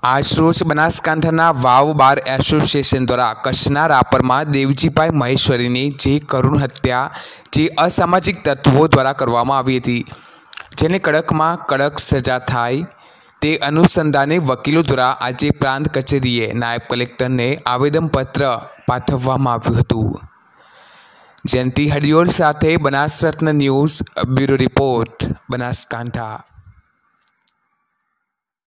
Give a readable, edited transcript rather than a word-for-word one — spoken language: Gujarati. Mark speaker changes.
Speaker 1: આજરોજ બનાસકાંઠાના વાવ બાર એસોસિએશન દ્વારા કચ્છના રાપરમાં દેવજીભાઈ મહેશ્વરીની જે કરુણ હત્યા જે અસામાજિક તત્વો દ્વારા કરવામાં આવી હતી, જેને કડકમાં કડક સજા થાય તે અનુસંધાને વકીલો દ્વારા આજે પ્રાંત કચેરીએ નાયબ કલેક્ટરને આવેદનપત્ર પાઠવવામાં આવ્યું હતું। જયંતિ હડિયોલ સાથે Banasratna news bureau report, Banaskantha.